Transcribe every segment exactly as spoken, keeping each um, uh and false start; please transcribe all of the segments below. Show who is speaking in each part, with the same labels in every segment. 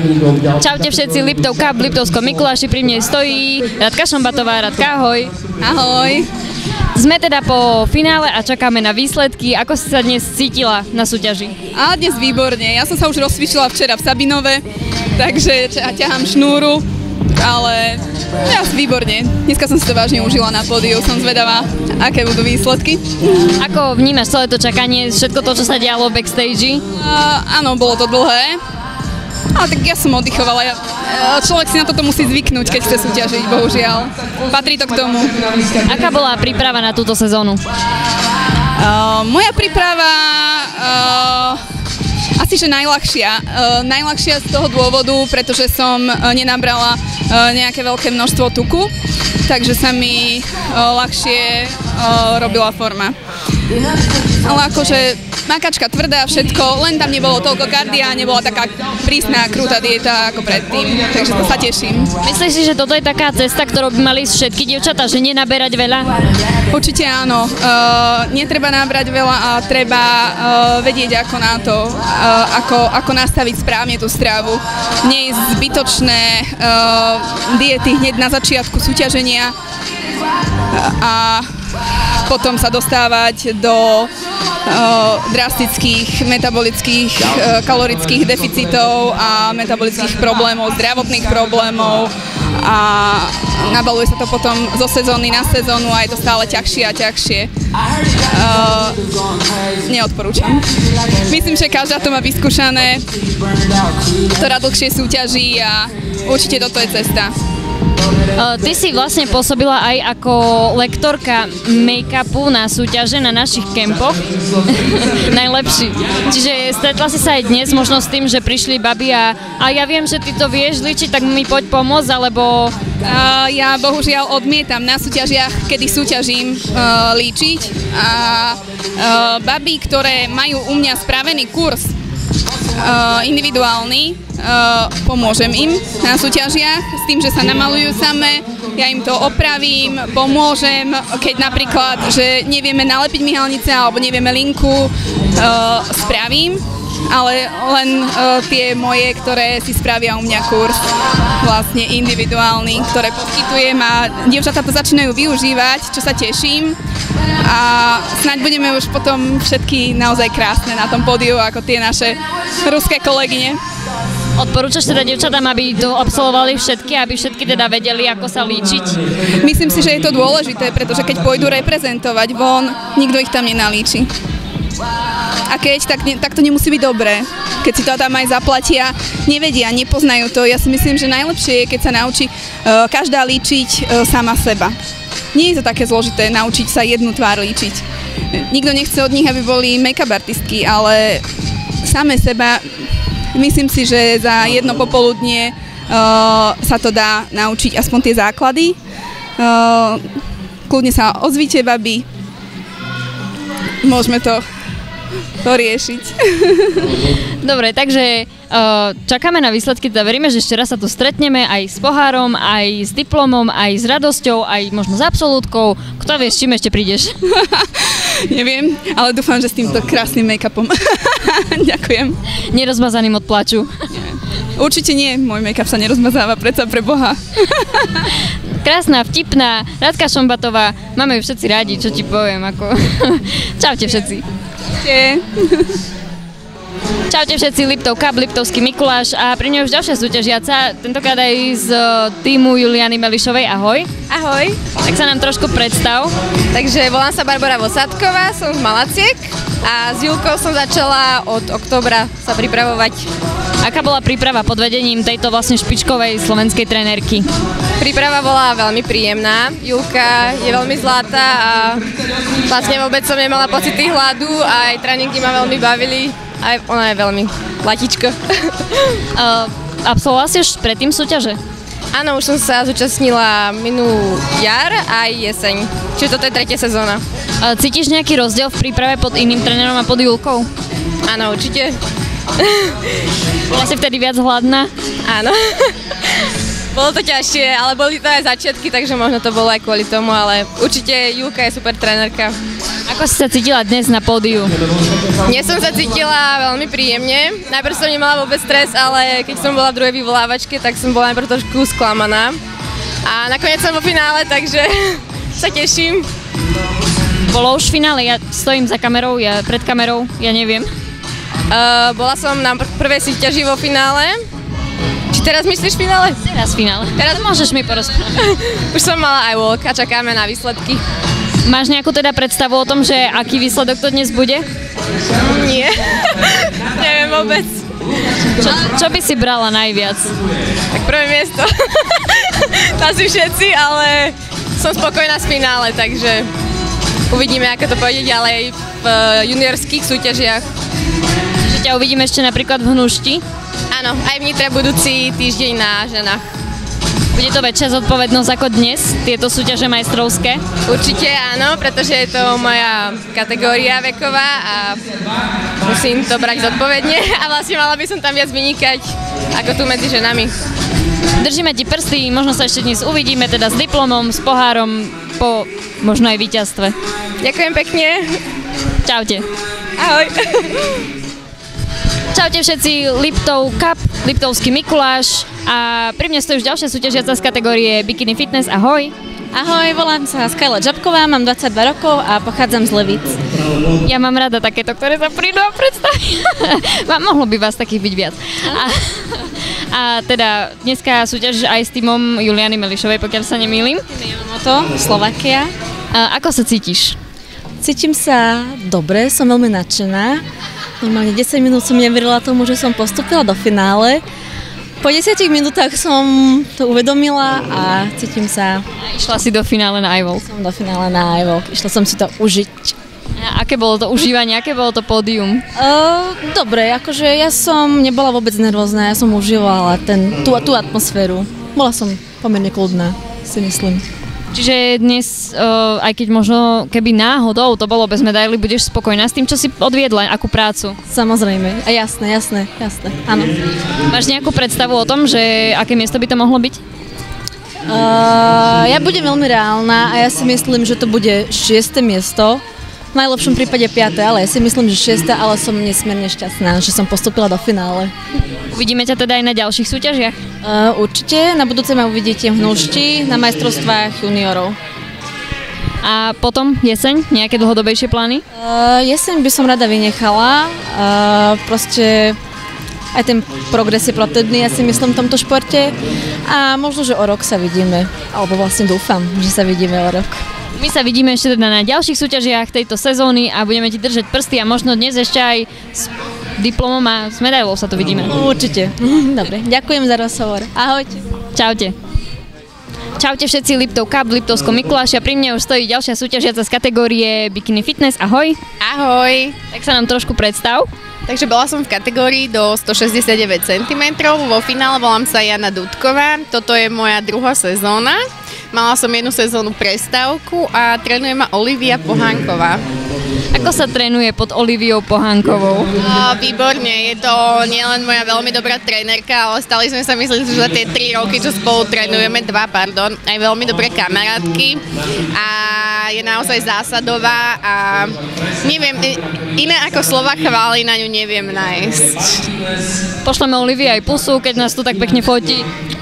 Speaker 1: Čaute všetci, Liptov Cup, Liptovsko Mikuláši, pri mne stojí Radka Šombatová. Radka, ahoj.
Speaker 2: Ahoj.
Speaker 1: Sme teda po finále a čakáme na výsledky. Ako si sa dnes cítila na súťaži?
Speaker 2: A dnes výborne. Ja som sa už rozcvičila včera v Sabinove, takže ťahám šnúru, ale ja výborne. Dneska som si to vážne užila na pódiu, som zvedavá, aké budú výsledky.
Speaker 1: Ako vnímaš celé to čakanie, všetko to, čo sa dialo v backstage?
Speaker 2: Uh, áno, bolo to dlhé, ale tak ja som oddychovala. Človek si na toto musí zvyknúť, keď chce súťažiť, bohužiaľ. Patrí to k tomu.
Speaker 1: Aká bola príprava na túto sezónu?
Speaker 2: Uh, moja príprava... Uh, Asi, že najľahšia. Uh, najľahšia z toho dôvodu, pretože som uh, nenabrala uh, nejaké veľké množstvo tuku, takže sa mi uh, ľahšie uh, robila forma. Ale akože makačka tvrdá, všetko, len tam nebolo toľko kardia, nebola taká prísna, krúta dieta ako predtým, takže to sa teším.
Speaker 1: Myslíš si, že toto je taká cesta, ktorú by mali všetky dievčatá, že nenaberať veľa?
Speaker 2: Určite áno. Uh, netreba nabrať veľa a treba uh, vedieť, ako na to, uh, ako, ako nastaviť správne tú stravu. Nie je zbytočné uh, diety hneď na začiatku súťaženia a potom sa dostávať do uh, drastických metabolických, uh, kalorických deficitov a metabolických problémov, zdravotných problémov a nabaluje sa to potom zo sezóny na sezónu a je to stále ťažšie a ťažšie. Uh, neodporúčam. Myslím, že každá to má vyskúšané, ktorá dlhšie súťaží a určite toto je cesta.
Speaker 1: Uh, ty si vlastne pôsobila aj ako lektorka make-upu na súťaže na našich kempoch. Najlepší. Čiže stretla si sa aj dnes možno s tým, že prišli baby a, a ja viem, že ty to vieš líčiť, tak mi poď pomôcť, alebo...
Speaker 2: Uh, ja bohužiaľ odmietam na súťažiach, kedy súťažím, uh, líčiť a uh, baby, ktoré majú u mňa spravený kurz Uh, individuálny, uh, pomôžem im na súťažiach s tým, že sa namalujú same, ja im to opravím, pomôžem, keď napríklad, že nevieme nalepiť myhalnice alebo nevieme linku, uh, spravím, ale len uh, tie moje, ktoré si spravia u mňa kurz, vlastne individuálny, ktoré poskytujem a dievčatá to začínajú využívať, čo sa teším. A snáď budeme už potom všetky naozaj krásne na tom pódiu, ako tie naše ruské kolegyne.
Speaker 1: Odporúčaš teda dievčatám, aby to absolvovali všetky, aby všetky teda vedeli, ako sa líčiť?
Speaker 2: Myslím si, že je to dôležité, pretože keď pôjdu reprezentovať von, nikto ich tam nenalíči. A keď, tak, tak to nemusí byť dobré. Keď si to tam aj zaplatia, nevedia, nepoznajú to. Ja si myslím, že najlepšie je, keď sa naučí uh, každá líčiť uh, sama seba. Nie je to také zložité naučiť sa jednu tvár líčiť. Nikto nechce od nich, aby boli make-up artistky, ale same seba, myslím si, že za jedno popoludnie uh, sa to dá naučiť aspoň tie základy. Uh, kľudne sa ozvíte, babi. Môžeme to poriešiť.
Speaker 1: Dobre, takže uh, čakáme na výsledky, teda veríme, že ešte raz sa tu stretneme aj s pohárom, aj s diplomom, aj s radosťou, aj možno s absolútkou. Kto vie, s čím ešte prídeš?
Speaker 2: Neviem, ale dúfam, že s týmto krásnym make-upom. Ďakujem.
Speaker 1: Nerozmazaným od plaču.
Speaker 2: Určite nie, môj make-up sa nerozmazáva, predsa pre Boha.
Speaker 1: Krásna, vtipná, Radka Šombatová, máme ju všetci rádi, čo ti poviem, ako... Čaute všetci.
Speaker 2: Čaute.
Speaker 1: Čaute všetci, Liptov Cup, Liptovský Mikuláš a pri ňom už ďalšia súťažiaca, tentokrát aj z týmu Juliany Melišovej. Ahoj.
Speaker 3: Ahoj.
Speaker 1: Tak sa nám trošku predstav.
Speaker 3: Takže volám sa Barbara Vosátková, som z Malaciek a s Julkou som začala od októbra sa pripravovať.
Speaker 1: Aká bola príprava pod vedením tejto vlastne špičkovej slovenskej trenérky?
Speaker 3: Príprava bola veľmi príjemná. Julka je veľmi zlatá a vlastne vôbec som nemala pocity hladu a aj tréningy ma veľmi bavili. Aj ona je veľmi latičko.
Speaker 1: uh, absolvovala si už predtým súťaže?
Speaker 3: Áno, už som sa zúčastnila minulú jar a aj jeseň. Čiže toto je tretia sezóna.
Speaker 1: Uh, cítiš nejaký rozdiel v príprave pod iným trénerom a pod Julkou?
Speaker 3: Áno, určite.
Speaker 1: Bola si vtedy viac hladná?
Speaker 3: Áno. Bolo to ťažšie, ale boli to aj začiatky, takže možno to bolo aj kvôli tomu, ale určite Julka je super trénerka.
Speaker 1: Ako si sa cítila dnes na pódiu?
Speaker 3: Dnes som sa cítila veľmi príjemne. Najprv som nemala vôbec stres, ale keď som bola v druhej vyvolávačke, tak som bola najprv trošku sklamaná. A nakoniec som vo finále, takže sa teším.
Speaker 1: Bolo už v finále, ja stojím za kamerou, ja pred kamerou, ja neviem.
Speaker 3: Uh, bola som na pr- prvej súťaži vo finále. Či teraz myslíš finále?
Speaker 1: Teraz v finále.
Speaker 3: Teraz
Speaker 1: môžeš mi porozprávať.
Speaker 3: Už som mala aj walk a čakáme na výsledky.
Speaker 1: Máš nejakú teda predstavu o tom, že aký výsledok to dnes bude?
Speaker 3: Nie. Neviem vôbec.
Speaker 1: Čo, čo by si brala najviac?
Speaker 3: Tak prvé miesto. To asi všetci, ale som spokojná s finále, takže uvidíme, ako to pôjde ďalej v juniorských súťažiach.
Speaker 1: Že ťa uvidíme ešte napríklad v Hnušti?
Speaker 3: Áno, aj v Nitre budúci týždeň na ženách.
Speaker 1: Bude to väčšia zodpovednosť ako dnes, tieto súťaže majstrovské?
Speaker 3: Určite áno, pretože je to moja kategória veková a musím to brať zodpovedne a vlastne mala by som tam viac vynikať ako tu medzi ženami.
Speaker 1: Držíme ti prsty, možno sa ešte dnes uvidíme teda s diplomom, s pohárom, po možno aj víťazstve.
Speaker 3: Ďakujem pekne.
Speaker 1: Čaute.
Speaker 3: Ahoj.
Speaker 1: Čaute všetci, Liptov Cup, Liptovský Mikuláš a pri mne stojí už ďalšia súťažiaca z kategórie Bikini Fitness. Ahoj.
Speaker 4: Ahoj, volám sa Skyla Žabková, mám dvadsaťdva rokov a pochádzam z Levíc.
Speaker 1: Ja mám rada takéto, ktoré sa prídu a predstavia. Mohlo by vás takých byť viac. A, a teda dneska súťažíš aj s týmom Juliany Melišovej, pokiaľ sa nemýlim.
Speaker 4: To Slovakia.
Speaker 1: A ako sa cítiš?
Speaker 4: Cítim sa dobre, som veľmi nadšená. Normálne desať minút som neverila tomu, že som postúpila do finále. Po desiatich minútach som to uvedomila a cítim sa...
Speaker 1: Išla si do finále na iVolk.
Speaker 4: Som do finále na iVolk. Išla som si to užiť.
Speaker 1: A aké bolo to užívanie, aké bolo to pódium?
Speaker 4: Uh, dobre, akože ja som nebola vôbec nervózna, ja som užívala ten, tú, tú atmosféru. Bola som pomerne kľudná, si myslím.
Speaker 1: Čiže dnes, uh, aj keď možno keby náhodou to bolo bez medaily, budeš spokojná s tým, čo si odviedla, akú prácu?
Speaker 4: Samozrejme, a jasné, jasné, jasné, áno.
Speaker 1: Máš nejakú predstavu o tom, že aké miesto by to mohlo byť?
Speaker 4: Uh, ja budem veľmi reálna a ja si myslím, že to bude šieste miesto. V najlepšom prípade piate, ale ja si myslím, že šieste, ale som nesmierne šťastná, že som postúpila do finále.
Speaker 1: Uvidíme ťa teda aj na ďalších súťažiach?
Speaker 4: Uh, určite, na budúce ma uvidíte v Hnušti na majstrovstvách juniorov.
Speaker 1: A potom jeseň? Nejaké dlhodobejšie plány?
Speaker 4: Uh, jeseň by som rada vynechala. Uh, proste aj ten progres je potrebný, ja si myslím, v tomto športe. A možno, že o rok sa vidíme. Alebo vlastne dúfam, že sa vidíme o rok.
Speaker 1: My sa vidíme ešte teda na ďalších súťažiach tejto sezóny a budeme ti držať prsty a možno dnes ešte aj s diplomom a s medailou sa tu vidíme.
Speaker 4: Určite. Dobre, ďakujem za rozhovor. Ahojte.
Speaker 1: Čaute. Čaute všetci, Liptov Cup, Liptovskom Mikuláši a pri mne už stojí ďalšia súťažiaca z kategórie Bikini Fitness. Ahoj.
Speaker 5: Ahoj.
Speaker 1: Tak sa nám trošku predstav.
Speaker 5: Takže bola som v kategórii do stošesťdesiatdeväť centimetrov, vo finále volám sa Jana Dudková, toto je moja druhá sezóna. Mala som jednu sezónu prestávku a trénuje ma Olivia Pohánková.
Speaker 1: Ako sa trénuje pod Oliviou Pohánkovou?
Speaker 5: No, výborne, je to nielen moja veľmi dobrá trénerka, ale stali sme sa, myslím, že za tie tri roky, čo spolu trénujeme, dva, pardon, aj veľmi dobré kamarátky a je naozaj zásadová a neviem, iné ako slova chvály na ňu neviem nájsť.
Speaker 1: Pošleme Olivii aj pusu, keď nás tu tak pekne fotí.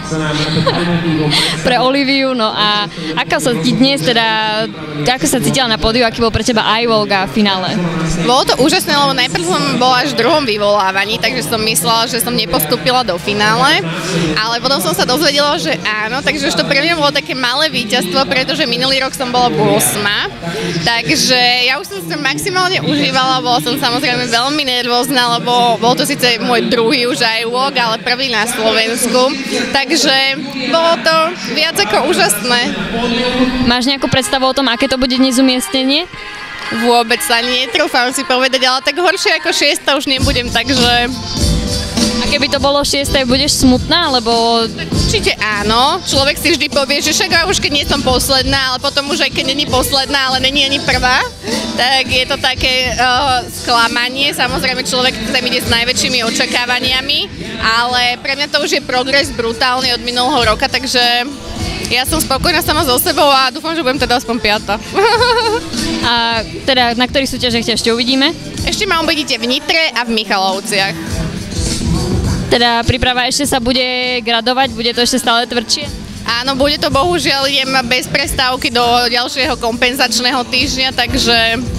Speaker 1: Pre Oliviu, no a ako sa ti dnes teda, ako sa cítila na pódiu, aký bol pre teba iVolk a finále?
Speaker 5: Bolo to úžasné, lebo najprv som bola až v druhom vyvolávaní, takže som myslela, že som nepostúpila do finále, ale potom som sa dozvedela, že áno, takže už to pre mňa bolo také malé víťazstvo, pretože minulý rok som bola ôsma, takže ja už som sa maximálne užívala, bola som samozrejme veľmi nervózna, lebo bol to síce môj druhý už iVolk, ale prvý na Slovensku, takže bolo to viac ako úžasné.
Speaker 1: Máš nejakú predstavu o tom, aké to bude dnes umiestnenie?
Speaker 5: Vôbec sa netrúfam si povedať, ale tak horšie ako šiesta už nebudem, takže...
Speaker 1: A keby to bolo šieste, budeš smutná, lebo...
Speaker 5: Určite áno, človek si vždy povie, že však ja už keď nie som posledná, ale potom už aj keď není posledná, ale není ani prvá, tak je to také uh, sklamanie. Samozrejme človek tam ide s najväčšími očakávaniami, ale pre mňa to už je progres brutálny od minulého roka, takže Ja som spokojná sama so sebou a dúfam, že budem teda aspoň piata.
Speaker 1: A teda na ktorých súťažiach ťa ešte uvidíme?
Speaker 5: Ešte ma uvidíte v Nitre a v Michalovciach.
Speaker 1: Teda príprava ešte sa bude gradovať, bude to ešte stále tvrdšie?
Speaker 5: Áno, bude to bohužiaľ, idem bez prestávky do ďalšieho kompenzačného týždňa, takže...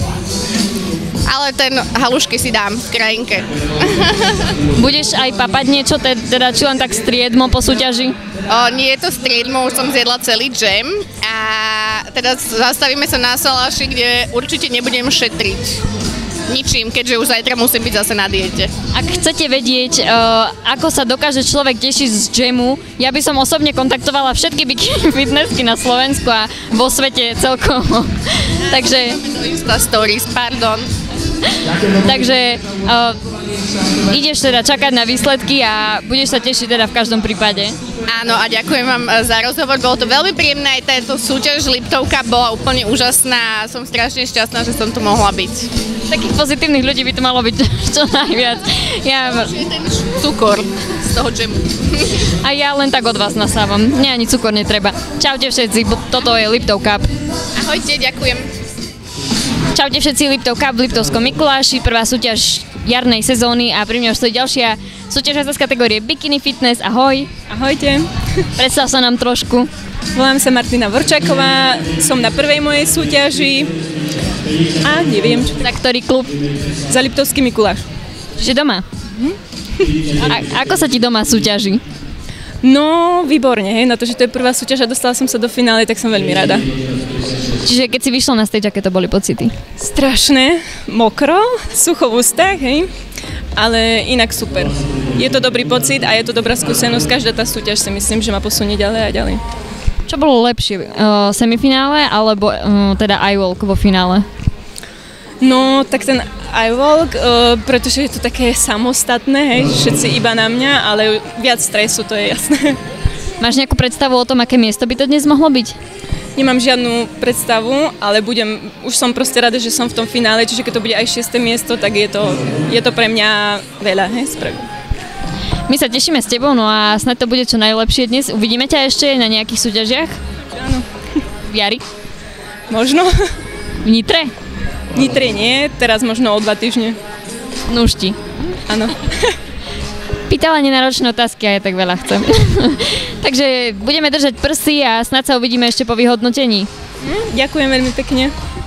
Speaker 5: Ale ten halušky si dám v krajinke.
Speaker 1: Budeš aj papať niečo, teda či len tak striedmo po súťaži?
Speaker 5: O, nie je to striedmo, už som zjedla celý džem a teda zastavíme sa na Salaši, kde určite nebudem šetriť ničím, keďže už zajtra musím byť zase na diete.
Speaker 1: Ak chcete vedieť, uh, ako sa dokáže človek tešiť z džemu, ja by som osobne kontaktovala všetky bikini fitnessky na Slovensku a vo svete celkovo. Takže...
Speaker 5: Insta stories, pardon.
Speaker 1: Takže uh, ideš teda čakať na výsledky a budeš sa tešiť teda v každom prípade.
Speaker 5: Áno, a ďakujem vám za rozhovor, bolo to veľmi príjemné, aj táto súťaž Liptovka bola úplne úžasná a som strašne šťastná, že som tu mohla byť.
Speaker 1: Takých pozitívnych ľudí by to malo byť čo najviac. Ja...
Speaker 5: Je ten cukor z toho džemu.
Speaker 1: A ja len tak od vás nasávam, mne ani cukor netreba. Čaute všetci, toto je Liptov Cup.
Speaker 5: Ahojte, ďakujem.
Speaker 1: Čaute všetci, Liptov Cup v Liptovskom Mikuláši, prvá súťaž jarnej sezóny a pri mňa už stojí ďalšia súťaž z kategórie Bikini Fitness. Ahoj.
Speaker 6: Ahojte.
Speaker 1: Predstav sa nám trošku.
Speaker 6: Volám sa Martina Vorčáková, som na prvej mojej súťaži a neviem, čo...
Speaker 1: Za ktorý klub?
Speaker 6: Za Liptovský Mikuláš.
Speaker 1: Čiže doma? Hm? A ako sa ti doma súťaží?
Speaker 6: No, výborne, hej, na to, že to je prvá súťaž a dostala som sa do finále, tak som veľmi rada.
Speaker 1: Čiže keď si vyšla na stage, aké to boli pocity?
Speaker 6: Strašné, mokro, sucho v ústach, hej, ale inak super. Je to dobrý pocit a je to dobrá skúsenosť, každá tá súťaž si myslím, že ma posunie ďalej a ďalej.
Speaker 1: Čo bolo lepšie, uh, semifinále alebo uh, teda I-Walk vo finále?
Speaker 6: No, tak ten I-Walk, uh, pretože je to také samostatné, hej, všetci iba na mňa, ale viac stresu, to je jasné.
Speaker 1: Máš nejakú predstavu o tom, aké miesto by to dnes mohlo byť?
Speaker 6: Nemám žiadnu predstavu, ale budem, už som proste rada, že som v tom finále, čiže keď to bude aj šieste miesto, tak je to, je to pre mňa veľa, hej, spraviť.
Speaker 1: My sa tešíme s tebou, no a snad to bude čo najlepšie dnes. Uvidíme ťa ešte na nejakých súťažiach?
Speaker 6: Áno.
Speaker 1: V jari?
Speaker 6: Možno.
Speaker 1: V Nitre?
Speaker 6: V Nitre nie, teraz možno o dva týždne.
Speaker 1: Núšti.
Speaker 6: Áno.
Speaker 1: Pýtala nenáročné otázky a ja tak veľa chcem. Takže budeme držať prsty a snad sa uvidíme ešte po vyhodnotení.
Speaker 6: Ďakujem veľmi pekne.